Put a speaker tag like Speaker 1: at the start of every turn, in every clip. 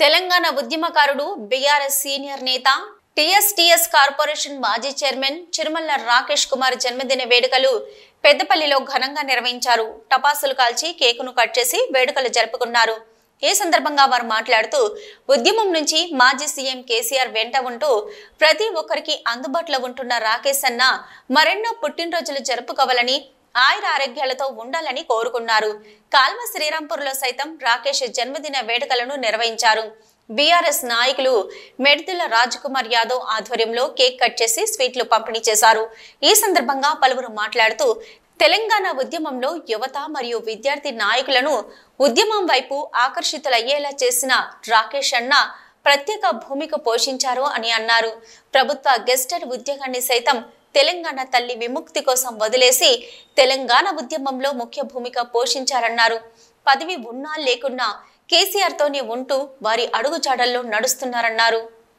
Speaker 1: తెలంగాణ ఉద్యమకారుడు బీఆర్ఎస్ సీనియర్ నేత టీఎస్టీఎస్ కార్పొరేషన్ మాజీ చైర్మన్ చిరుమల్ల రాకేష్ కుమార్ జన్మదిన వేడుకలు పెద్దపల్లిలో ఘనంగా నిర్వహించారు. టపాసులు కాల్చి కేకును కట్ చేసి వేడుకలు జరుపుకున్నారు. ఈ సందర్భంగా వారు మాట్లాడుతూ ఉద్యమం నుంచి మాజీ సీఎం కేసీఆర్ వెంట ఉంటూ ప్రతి ఒక్కరికి అందుబాటులో ఉంటున్న రాకేష్ అన్న మరెన్నో పుట్టినరోజులు జరుపుకోవాలని ఆయుర ఆరోగ్యాలతో ఉండాలని కోరుకున్నారు. కాల్వ శ్రీరాంపూర్లో సైతం రాకేష్ జన్మదిన వేడుకలను నిర్వహించారు. బీఆర్ఎస్ నాయకులు మెడ్దిల రాజ్ కుమార్ యాదవ్ ఆధ్వర్యంలో కేక్ కట్ చేసి స్వీట్లు పంపిణీ చేశారు. ఈ సందర్భంగా పలువురు మాట్లాడుతూ తెలంగాణ ఉద్యమంలో యువత మరియు విద్యార్థి నాయకులను ఉద్యమం వైపు ఆకర్షితులయ్యేలా చేసిన రాకేష్ అన్న ప్రత్యేక భూమిక పోషించారు అని అన్నారు. ప్రభుత్వ గెస్టెడ్ ఉద్యోగాన్ని సైతం తెలంగాణ తల్లి విముక్తి కోసం వదిలేసి తెలంగాణ ఉద్యమంలో ముఖ్య భూమిక పోషించారన్నారు. పదవి ఉన్నా లేకున్నా కేసీఆర్ తోనే ఉంటూ వారి అడుగుజాడల్లో నడుస్తున్నారన్నారు.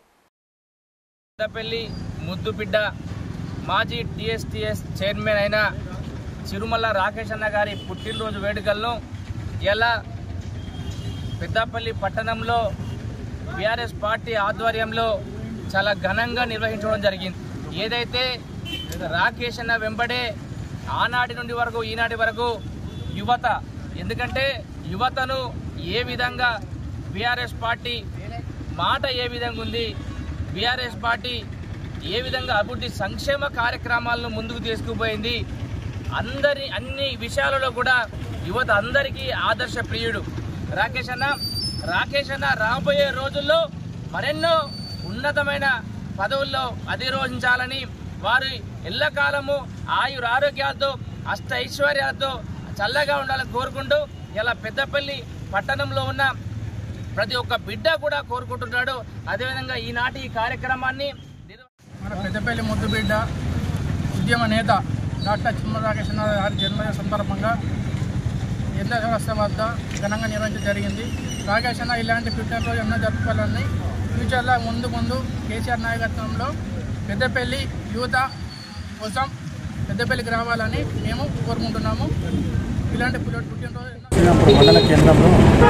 Speaker 2: పెద్దపల్లి ముద్దుబిడ్డ మాజీ టీఎస్టీఎస్ చైర్మన్ అయిన చిరుమల్ల రాకేష్ అన్న గారి పుట్టినరోజు వేడుకలను ఇలా పెద్దపల్లి పట్టణంలో బీఆర్ఎస్ పార్టీ ఆధ్వర్యంలో చాలా ఘనంగా నిర్వహించడం జరిగింది. ఏదైతే రాకేష్ అన్న వెంబడే ఆనాటి నుండి వరకు ఈనాటి వరకు యువత, ఎందుకంటే యువతను ఏ విధంగా బీఆర్ఎస్ పార్టీ మాట ఏ విధంగా ఉంది, బీఆర్ఎస్ పార్టీ ఏ విధంగా అభివృద్ధి సంక్షేమ కార్యక్రమాలను ముందుకు తీసుకుపోయింది, అన్ని విషయాలలో కూడా యువత అందరికీ ఆదర్శ ప్రియుడు రాకేష్ అన్న రాబోయే రోజుల్లో మరెన్నో ఉన్నతమైన పదవుల్లో అధిరోహించాలని, వారి ఎల్లకాలము ఆయురారోగ్యాలతో అష్టైశ్వర్యాలతో చల్లగా ఉండాలని కోరుకుంటూ ఇలా పెద్దపల్లి పట్టణంలో ఉన్న ప్రతి ఒక్క బిడ్డ కూడా కోరుకుంటున్నాడు. అదేవిధంగా ఈనాటి ఈ కార్యక్రమాన్ని
Speaker 3: మన పెద్దపల్లి ముద్దు బిడ్డ ఉద్యమ నేత డాక్టర్ చిరుమల్ల రాకేష్ అన్న గారి జన్మదిన సందర్భంగా ఎన్నో వ్యవస్థ వద్ద ఘనంగా నిర్వహించడం జరిగింది. రాకేష్ అన్న ఇలాంటి పుట్టినరోజు ఎన్నో జరుపుకోవాలని, ఫ్యూచర్లో ముందు కేసీఆర్ నాయకత్వంలో పెద్దపల్లి యువత కోసం పెద్దపల్లికి రావాలని మేము కోరుకుంటున్నాము. ఇలాంటి పుట్టినరోజు
Speaker 4: మండల కేంద్రంలో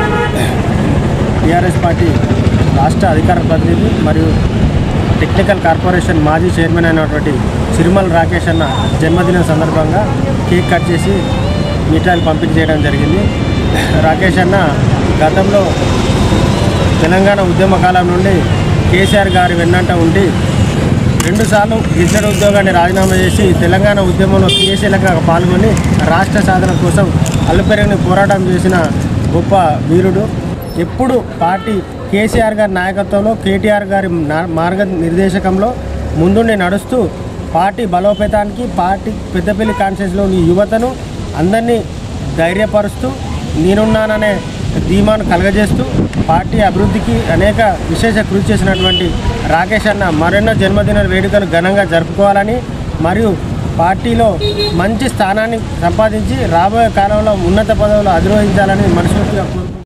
Speaker 4: టీఆర్ఎస్ పార్టీ రాష్ట్ర అధికార ప్రతినిధి మరియు టెక్నికల్ కార్పొరేషన్ మాజీ చైర్మన్ అయినటువంటి చిరుమల్ల రాకేష్ అన్న జన్మదినం సందర్భంగా కేక్ కట్ చేసి మిఠాయిలు పంపిణీ చేయడం జరిగింది. రాకేష్ అన్న గతంలో తెలంగాణ ఉద్యమ కాలం నుండి కేసీఆర్ గారి వెన్నంట ఉండి 2 సార్లు గెజిటెడ్ ఉద్యోగాన్ని రాజీనామా చేసి తెలంగాణ ఉద్యమంలో క్రియాశీలకంగా పాల్గొని రాష్ట్ర సాధన కోసం అల్లుపెరగని పోరాటం చేసిన గొప్ప వీరుడు. ఎప్పుడు పార్టీ కేసీఆర్ గారి నాయకత్వంలో కేటీఆర్ గారి మార్గనిర్దేశకంలో ముందుండి నడుస్తూ పార్టీ బలోపేతానికి, పార్టీ పెద్దపల్లి కాన్స్టిట్యూన్సీలోని యువతను అందరినీ ధైర్యపరుస్తూ నేనున్నాననే ధీమాను కలగజేస్తూ పార్టీ అభివృద్ధికి అనేక విశేష కృషి చేసినటువంటి రాకేష్ అన్న మరెన్నో జన్మదిన వేడుకలు ఘనంగా జరుపుకోవాలని మరియు పార్టీలో మంచి స్థానాన్ని సంపాదించి రాబోయే కాలంలో ఉన్నత పదవులు అధిరోహించాలని మనస్ఫూర్తిగా కోరుకుంటున్నాను.